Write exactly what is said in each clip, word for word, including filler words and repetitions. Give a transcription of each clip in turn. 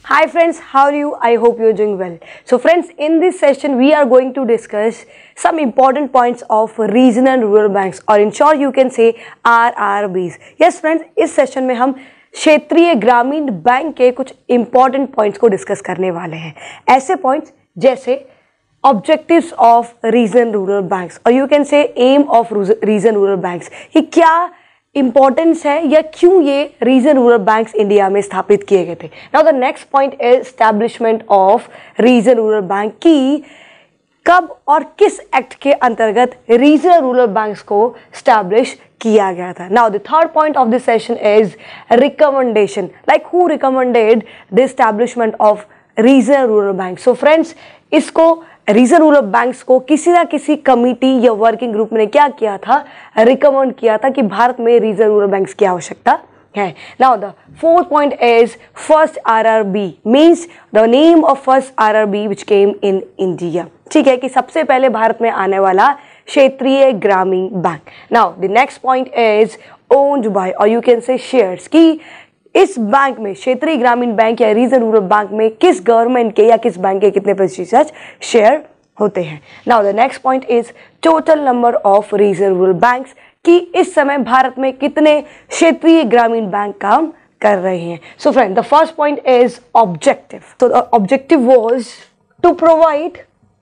Hi friends, how are you? I hope you're doing well. So friends, in this session we are going to discuss some important points of regional and rural banks, or in short you can say R R Bs. Yes friends, इस session में हम क्षेत्रीय ग्रामीण bank के कुछ important points को discuss करने वाले हैं. ऐसे points जैसे objectives of regional rural banks, और you can say aim of regional rural banks. ये क्या इंपॉर्टेंस है या क्यों ये रीजन रूरल बैंक्स इंडिया में स्थापित किए गए थे. Now the next point is establishment of region rural bank की कब और किस एक्ट के अंतर्गत रीजनल रूरल बैंक्स को स्टैब्लिश किया गया था. Now the third point of this session is recommendation, like who recommended the establishment of regional rural bank. So friends, इसको रीजनल रूरल बैंक्स को किसी ना किसी कमिटी या वर्किंग ग्रुप ने क्या किया था, रिकमेंड किया था कि भारत में रीजनल रूरल बैंक्स की आवश्यकता है. Now the fourth point is first RRB, means the name of first RRB which came in India. ठीक है, कि सबसे पहले भारत में आने वाला क्षेत्रीय ग्रामीण bank. Now the next point is owned by, और यू कैन से शेयर्स, की इस बैंक में क्षेत्रीय ग्रामीण बैंक या रीजनल रूरल बैंक में किस गवर्नमेंट के या किस बैंक के कितने प्रतिशत शेयर होते हैं. Now the next point is total number of regional rural banks, कि इस समय भारत में कितने क्षेत्रीय ग्रामीण बैंक काम कर रहे हैं. So friend, the first point is objective. तो the objective was to provide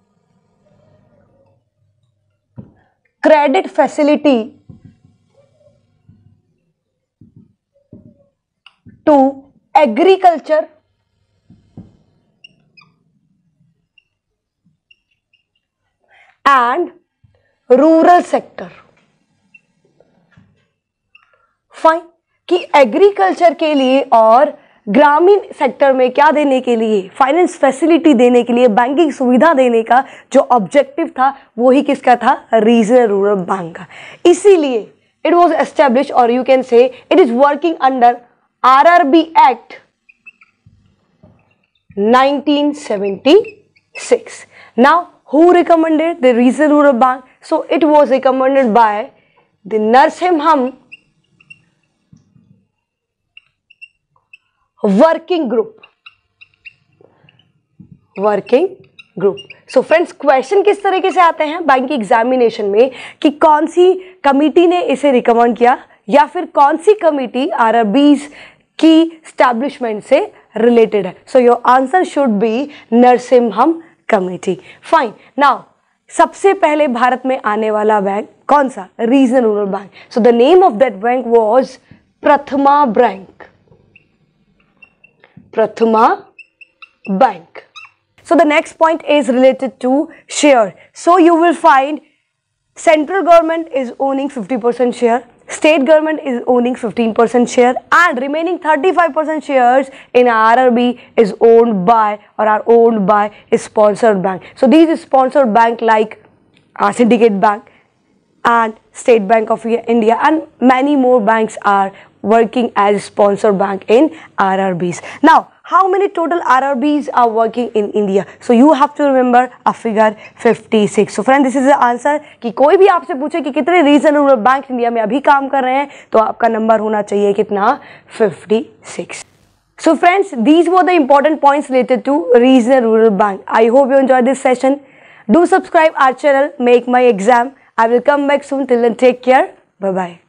credit facility to agriculture and rural sector. Fine, कि एग्रीकल्चर के लिए और ग्रामीण सेक्टर में क्या देने के लिए, फाइनेंस फैसिलिटी देने के लिए, बैंकिंग सुविधा देने का जो ऑब्जेक्टिव था वो ही किसका था, रीजनल रूरल बैंक का. इसीलिए इट वाज एस्टैब्लिश, और you can say it is working under R R B Act nineteen seventy-six. Now, who recommended the regional rural bank? So, it was recommended by the Narsimham working group. Working group. So, friends, question किस तरीके से आते हैं bank examination में, कि कौन सी committee ने इसे रिकमेंड किया या फिर कौन सी कमिटी आरआरबीज की स्टैब्लिशमेंट से रिलेटेड है. So your answer should be Narasimham committee. Fine. Now सबसे पहले भारत में आने वाला बैंक कौन सा, regional rural bank. So the name of that bank was Prathama bank. Prathama bank. So the next point is related to share. So you will find central government is owning fifty percent share, state government is owning fifteen percent share, and remaining thirty-five percent shares in R R B is owned by or are owned by a sponsored bank. So these sponsored bank like uh, Syndicate Bank and State Bank of India and many more banks are working as sponsored bank in R R Bs. Now, how many total R R Bs are working in India? So you have to remember a figure fifty-six. So friend, this is the answer. कि कोई भी आपसे पूछे कि कितने regional rural bank India में अभी काम कर रहे हैं, तो आपका नंबर होना चाहिए कितना, fifty-six. So friends, these were the important points related to regional rural bank. I hope you enjoyed this session. Do subscribe our channel, Make My Exam. I will come back soon. Till then, take care. Bye bye.